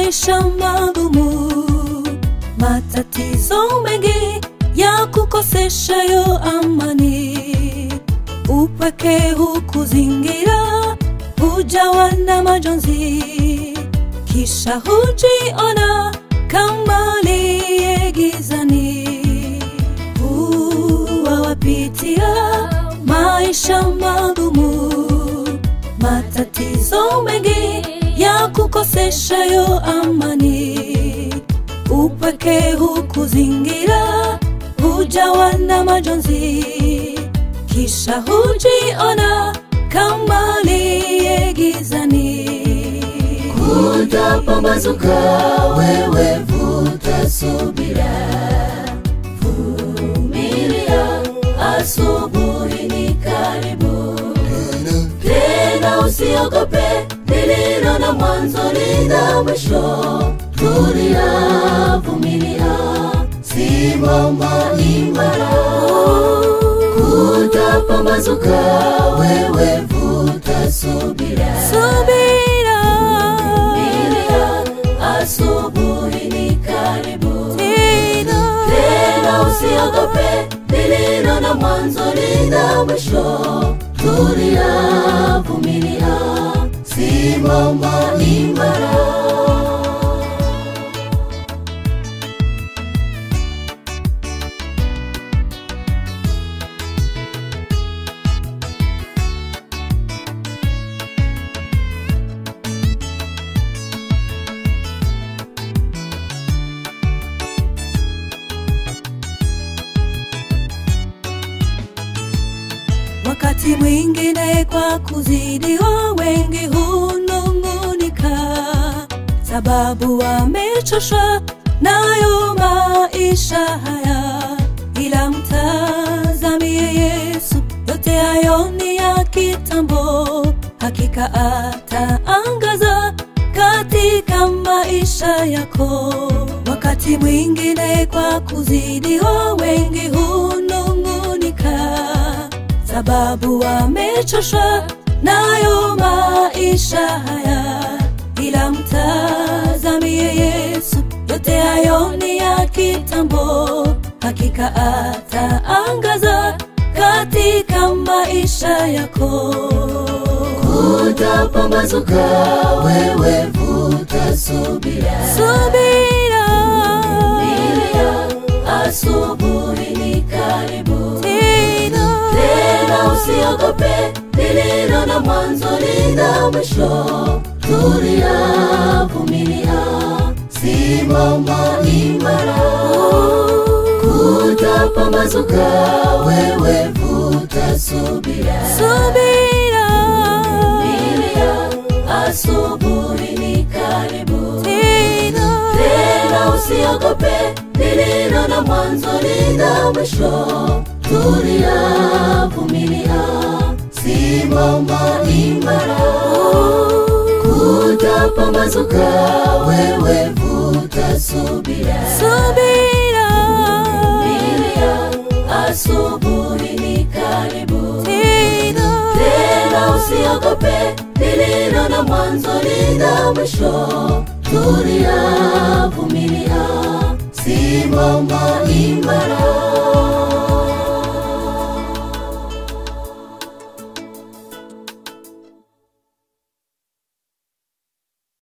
maisha magumu, matatizo mengi ya kukoseshayo amani. Upweke hukuzingira, hujawa na majonzi, kisha hujiona kama aliye gizani. Wapitia maisha magumu, matatizo mengi ya kukoseshayo amani. Upweke hukuzingira, hujawa na majonzi, kisha hujiona kama aliye gizani. Kutapambazuka, wewe vuta subira, vumilia, asubuhi ni karibu. Tena usiogope, lililo na mwanzo lina mwisho. Tulia, vumilia, simama imara. Kutapambazuka, wewe vuta subira, vumilia, asubuhi ni karibu. Tena usiogope, lililo na mwanzo lina mwisho. Tulia, vumilia, simama imara. Wakati mwingine kwa kuzidiwa, wengi hunung'unika, sababu wamechoshwa nayo maisha haya. Ila mtazamie Yesu, yote hayo ni ya kitambo, hakika ataangaza katika maisha yako. Wakati mwingine kwa kuzidiwa, wengi hunung'unika, sababu wamechoshwa nayo maisha haya. Ila mtazamie Yesu, yote hayo ni ya kitambo, hakika ataangaza katika maisha yako. Kutapambazuka, wewe vuta subira, vumilia, asubuhi ni karibu. Tena usiogope, lililo na mwanzo lina mwisho. Tulia, vumilia, simama imara. Kutapambazuka, wewe vuta subira, vumilia, asubuhi ni karibu. Tena usiogope, lililo na mwanzo lina mwisho. Tulia, vumilia, simama imara. Kutapambazuka, wewe vuta subira, vumilia, asubuhi ni karibu. Tena usiogope, lililo na mwanzo lina mwisho. Tulia, vumilia, simama imara.